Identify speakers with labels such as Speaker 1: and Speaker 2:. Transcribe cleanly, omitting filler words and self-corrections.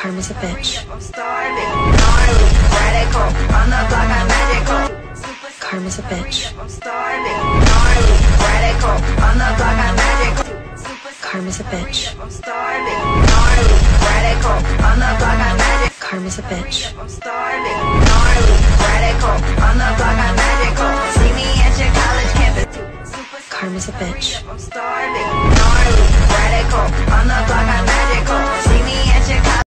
Speaker 1: Karma's a bitch.
Speaker 2: I'm starving, gnarly, radical. On the block, I'm magical.
Speaker 1: Karma's a bitch.
Speaker 2: I'm starving, gnarly, radical. On the block, I'm magical.
Speaker 1: Karma's a bitch.
Speaker 2: I'm starving, gnarly, radical. On the block, I'm magical.
Speaker 1: Karma's a bitch.
Speaker 2: I'm starving, gnarly, radical. On the block, I'm magical. See me at your college campus.
Speaker 1: Karma's a bitch.
Speaker 2: I'm starving, gnarly, radical. On the block, I'm magical.